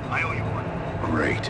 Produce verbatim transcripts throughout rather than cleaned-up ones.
I owe you one. Great.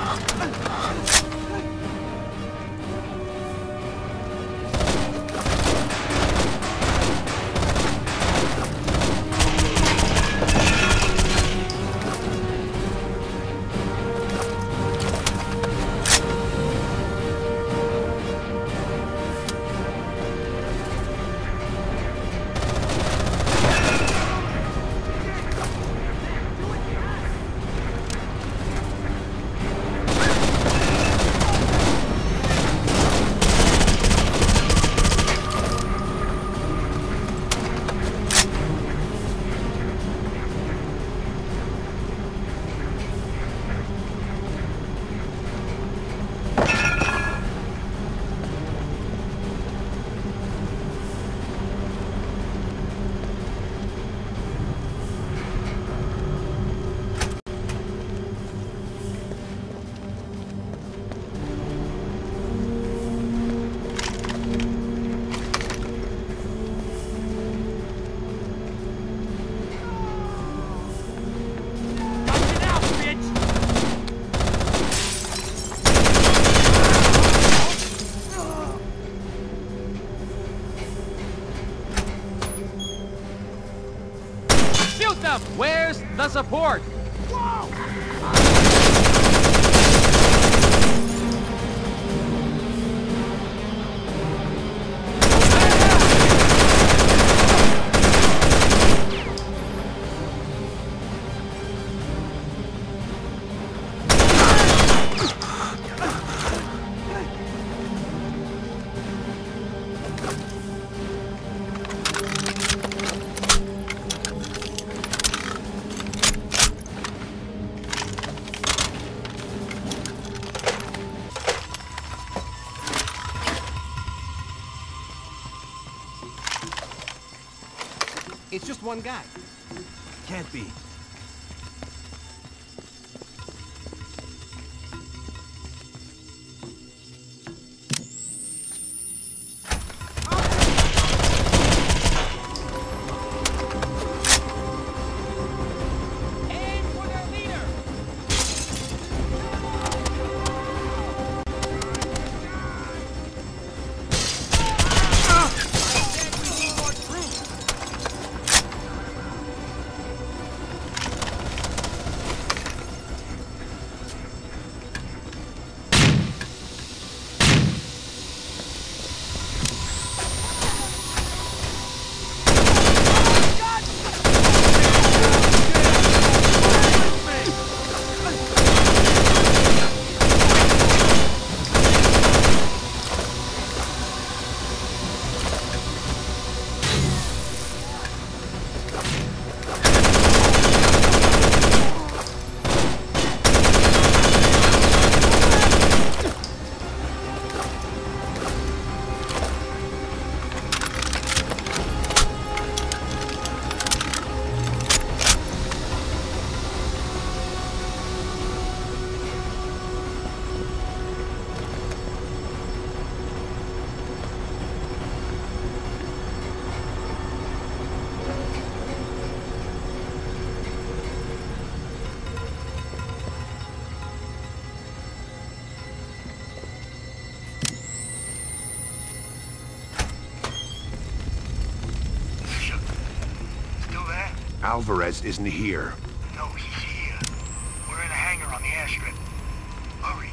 Where's the support? It's just one guy. Can't be. Alvarez isn't here. No, he's here. We're in a hangar on the Airstrip. Hurry.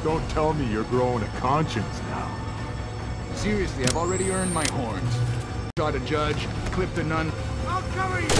Don't tell me you're growing a conscience now. Seriously, I've already earned my horns. Shot a judge, clipped a nun. I'll cover you!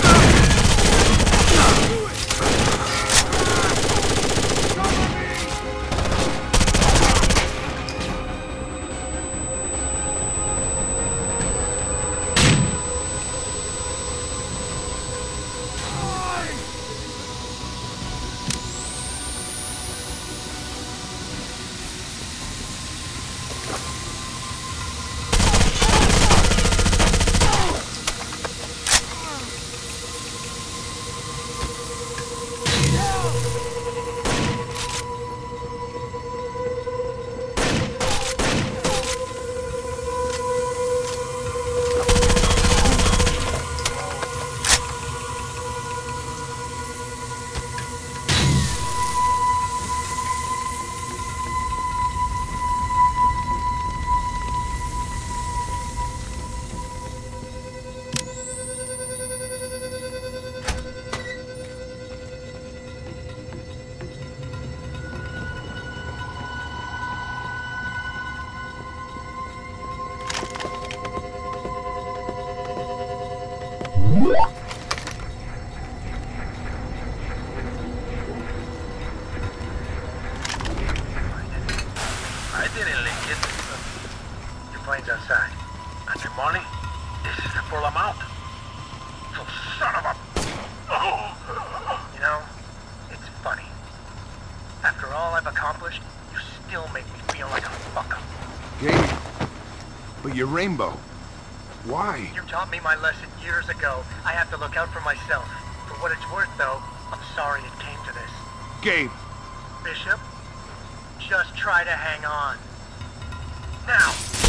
I didn't leak it. Your plane's outside. And your money? This is the full amount. So son of a... Oh. You know, it's funny. After all I've accomplished, you still make me feel like a fuck-up. Jamie, but you're Rainbow. Why? You taught me my lesson years ago. I have to look out for myself. For what it's worth, though, I'm sorry it came to this. Gabe. Bishop, just try to hang on. Now!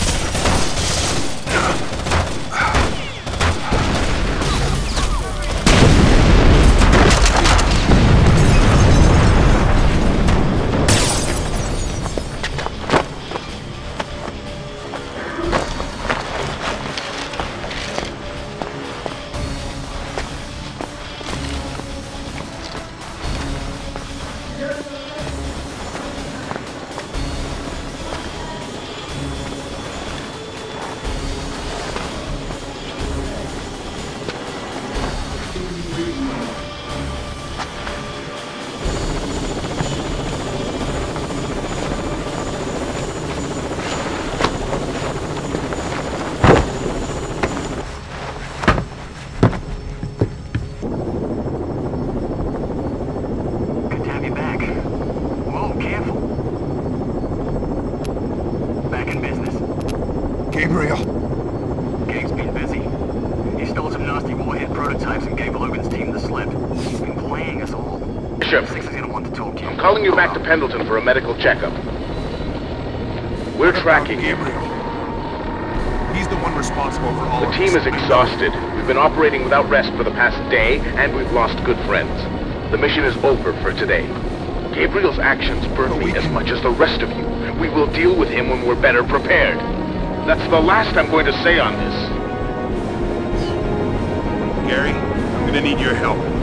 Gabriel. Gabe's been busy. He stole some nasty warhead prototypes and gave Logan's team the slip. He's been playing us all. Bishop, Six is gonna want to talk to you. I'm calling you back to Pendleton for a medical checkup. We're tracking you. Gabriel. He's the one responsible for all The of team this. is exhausted. We've been operating without rest for the past day, and we've lost good friends. The mission is over for today. Gabriel's actions burn me as much as the rest of you. We will deal with him when we're better prepared. That's the last I'm going to say on this. Gary, I'm gonna need your help.